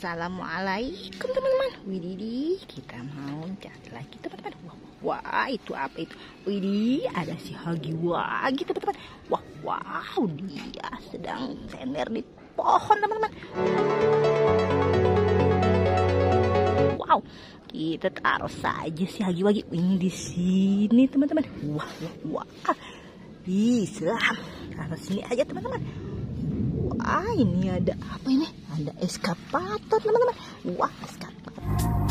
Assalamualaikum teman-teman. Widih, kita mau cari lagi teman-teman. Wah, itu apa itu? Widih, ada si Hagi Wagi teman-teman. Wow, dia sedang sender di pohon teman-teman. Wow, kita taruh saja si Hagi Wagi ini di sini teman-teman. Wah, bisa taruh sini aja teman-teman. Wah, ini ada apa ini? Ada eskapator teman-teman. Wah, eskapator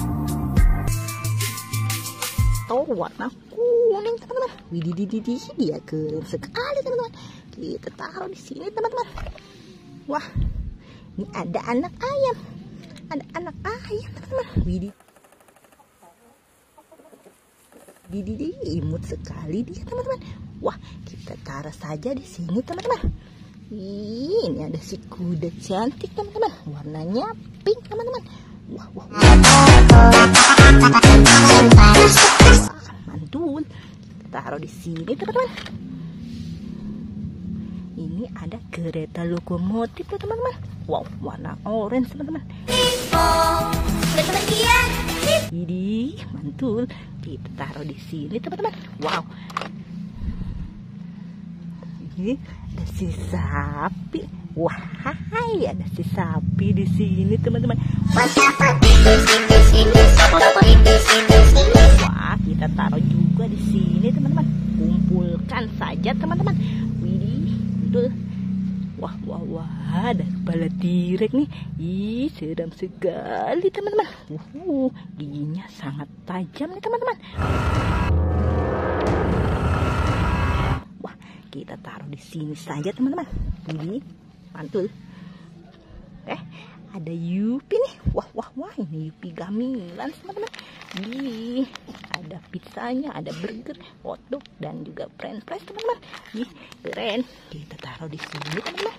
warna kuning teman-teman. Widih, dia keren sekali teman-teman. Kita taruh di sini teman-teman. Wah, ini ada anak ayam. Ada anak ayam teman-teman. Widih, imut sekali dia teman-teman. Wah, kita taruh saja di sini teman-teman. Ini ada si kuda cantik teman-teman, warnanya pink teman-teman. Wah, mantul. Taruh di sini teman-teman. Ini ada kereta lokomotif teman-teman. Wow, warna orange teman-teman. Ini mantul. Kita taruh di sini teman-teman. Wow. Ini ada si sapi. Wah, ada si sapi di sini teman-teman. Wah, kita taruh juga di sini teman-teman. Kumpulkan saja teman-teman. Widih, betul. Wah, ada kepala T-Rex nih. Ih, seram sekali teman-teman. Giginya sangat tajam nih teman-teman. Kita taruh di sini saja teman-teman. Ini mantul. Ada Yupi nih. Wah, ini Yupi gamilan teman-teman. Ih, ada pizzanya, ada burger, hotdog dan juga french fries teman-teman. Ih, keren. Kita taruh di sini teman-teman.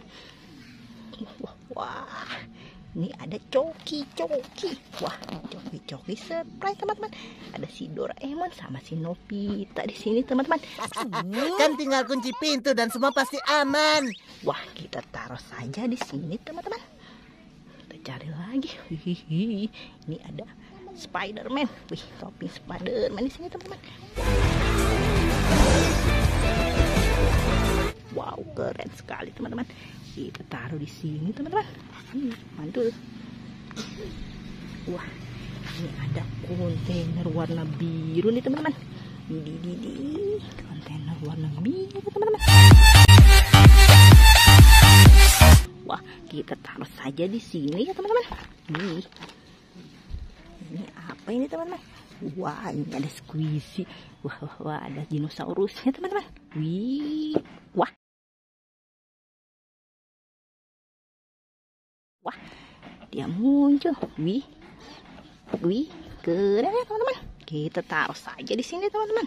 Wah, ini ada coki. Wah, coki surprise teman-teman. Ada si Doraemon sama si Nobita di sini teman-teman. Kan tinggal kunci pintu dan semua pasti aman. Wah, kita taruh saja di sini teman-teman. Kita cari lagi. Ini ada Spider-Man. Wih, topping Spider-Man di sini teman-teman. Wow, keren sekali teman-teman. Kita taruh di sini teman-teman. Mantul. Wah, ini ada kontainer warna biru nih teman-teman. Widih, kontainer warna biru teman-teman. Wah, kita taruh saja di sini ya teman-teman. Ini apa ini teman-teman? Wah, ini ada squishy. Wah, ada dinosaurusnya teman-teman. Wah, dia muncul. Wih, keren ya teman-teman. Kita taruh saja di sini teman-teman.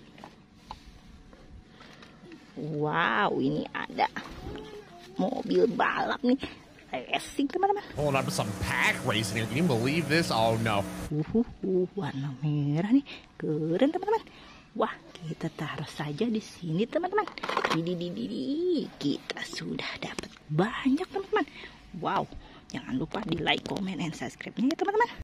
Wow, ini ada mobil balap nih, racing teman-teman. Pulling up some pack racing here. Can you believe this? Oh no. Warna merah nih, keren teman-teman. Wah, kita taruh saja di sini teman-teman. Kita sudah dapat banyak teman-teman. Wow, jangan lupa di like, comment, and subscribe-nya ya teman-teman.